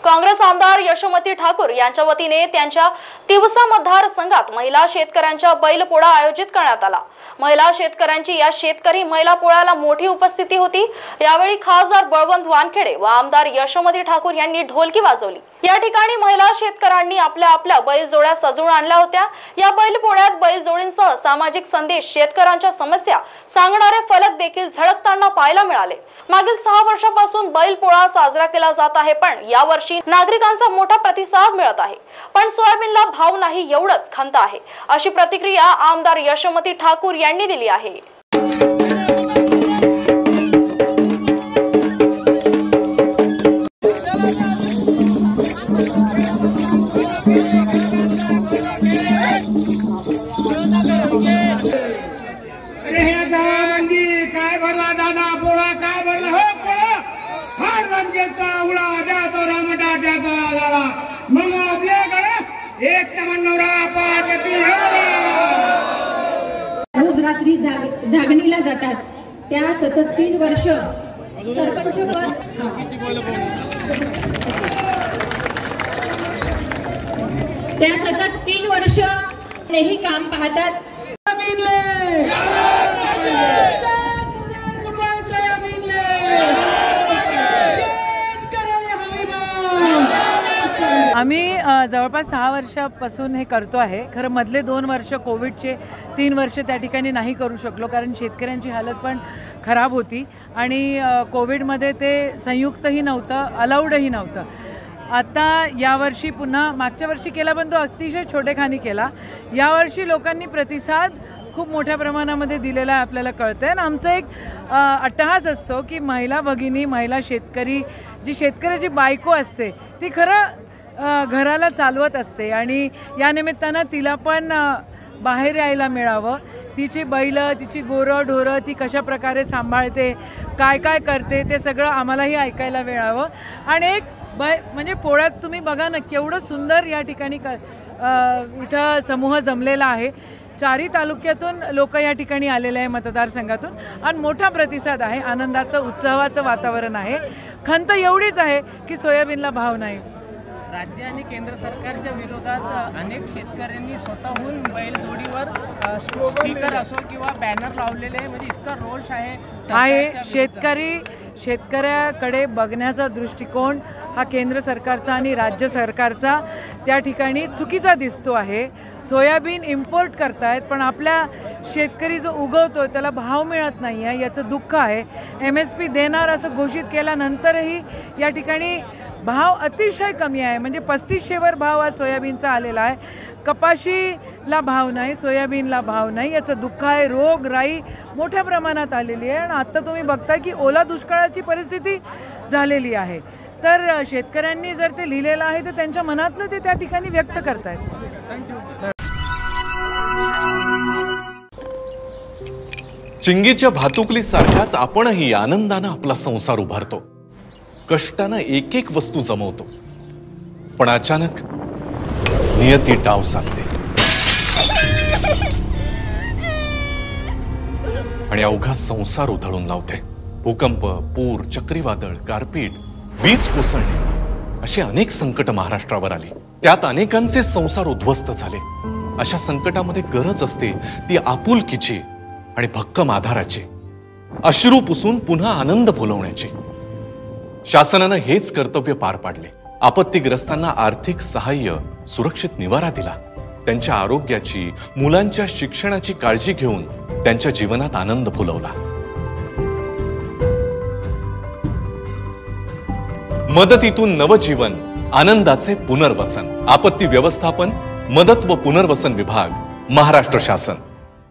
काँग्रेस आमदार यशोमती ठाकूर यांच्या वतीने त्यांच्या तिवसा मतदारसंघात महिला शेतकऱ्यांच्या बैलपोळा आयोजित करण्यात आला। महिला शेतकऱ्यांची या शेतकरी महिला पोळ्याला मोठी उपस्थिती होती। यावेळी खासदार बळवंत वानखेडे व आमदार यशोमती ठाकूर यांनी ढोलकी वाजवली। या ठिकाणी महिला शेतकऱ्यांनी आपल्या बैलजोड्या सजवून आणल्या होत्या। या बैलपोळ्यात बैलजोडींसह सामाजिक संदेश, शेतकऱ्यांच्या समस्या सांगणारे फलक देखील झळकताना पाहायला मिळाले। मागील 6 वर्षांपासून बैलपोळा साजरा केला जात आहे, पण यावर्षी नागरिकांचा मोठा प्रतिसाद मिळत आहे। पण सोयाबीनला भाव नाही एवढंच खंत आहे, अशी प्रतिक्रिया आमदार यशोमती ठाकूर यांनी दिली आहे। काय भरला दादा पोळा, काय भरला हो पोळा, फार रंगेचा उडा द्यातो रमटा द्यातो दादा। मग आपल्याकडे एक नवरा पाठती रोज रात्री जागणीला जातात। त्या सतत 3 वर्ष सरपंच पद, त्या सतत 3 वर्ष नेही काम पाहतात। आम्ही जवळपास 6 वर्षापासून हे करतो आहे। खरं मधले 2 वर्ष कोविडचे, 3 वर्ष त्या ठिकाणी नाही करू शकलो, कारण शेतकऱ्यांची हालत पण खराब होती आणि कोविडमध्ये ते संयुक्तही नव्हतं, अलाउडही नव्हतं। आता यावर्षी पुन्हा, मागच्या वर्षी केला पण तो अतिशय छोटेखानी केला। यावर्षी लोकांनी प्रतिसाद खूप मोठ्या प्रमाणामध्ये दिलेला आहे, आपल्याला कळतंय। आणि आमचा एक अट्टहास असतो की महिला भगिनी, महिला शेतकरी, जी शेतकऱ्याची बायको असते ती खरं घराला चालवत असते आणि या निमित्तानं तिला पण बाहेर यायला मिळावं। तिची बैल, तिची गोरं ढोरं ती कशा प्रकारे सांभाळते, काय काय करते, ते सगळं आम्हालाही ऐकायला मिळावं। आणि एक म्हणजे पोळ्यात तुम्ही बघा ना, केवढं सुंदर या ठिकाणी इथं समूह जमलेला आहे। 4ही तालुक्यातून लोक या ठिकाणी आलेले आहे, मतदारसंघातून, आणि मोठा प्रतिसाद आहे, आनंदाचं, उत्सवाचं वातावरण आहे। खंत एवढीच आहे की सोयाबीनला भाव नाही। राज्य आणि केंद्र सरकारच्या विरोधात अनेक शेतकऱ्यांनी स्वतःहून बैलजोडीवर स्टिकर असो किंवा बॅनर लावलेले आहे, म्हणजे इतका रोष आहे। शेतकऱ्याकडे बघण्याचा दृष्टिकोन हा केंद्र सरकारचा आणि राज्य सरकारचा त्या ठिकाणी चुकीचा दिसतो आहे। सोयाबीन इम्पोर्ट करतायत, पण आपल्या शेतकरी जो उगवतो त्याला भाव मिळत नाही आहे, याचं दुःख आहे। MSP देणार असं घोषित केल्यानंतरही या ठिकाणी भाव अतिशय कमी आहे, म्हणजे 3500वर भाव आज सोयाबीनचा आलेला आहे। कपाशीला भाव नाही, सोयाबीनला भाव नाही, याचं दुःख आहे। रोगराई मोठ्या प्रमाणात आलेली आहे आणि आत्ता तुम्ही बघता की ओला दुष्काळाची परिस्थिती झालेली आहे। तर शेतकऱ्यांनी जर ते लिहिलेलं आहे तर त्यांच्या मनातलं ते त्या ठिकाणी व्यक्त करतायत। चिंगीच्या भातुकलीसारख्याच आपणही आनंदानं आपला संसार उभारतो, कष्टानं एक एक वस्तू जमवतो, पण अचानक नियती डाव साधते आणि अवघा संसार उधळून लावते। भूकंप, पूर, चक्रीवादळ, गारपीट, वीज कोसळणे अशी अनेक संकट महाराष्ट्रावर आली। त्यात अनेकांचे संसार उद्ध्वस्त झाले। अशा संकटामध्ये गरज असते ती आपुलकीची आणि भक्कम आधाराची, अश्रू पुसून पुन्हा आनंद फुलवण्याची। शासनानं हेच कर्तव्य पार पाडले। आपत्तीग्रस्तांना आर्थिक सहाय्य, सुरक्षित निवारा दिला, त्यांच्या आरोग्याची, मुलांच्या शिक्षणाची काळजी घेऊन त्यांच्या जीवनात आनंद फुलवला। मदतीतून नवजीवन, आनंदाचे पुनर्वसन। आपत्ती व्यवस्थापन, मदत व पुनर्वसन विभाग, महाराष्ट्र शासन।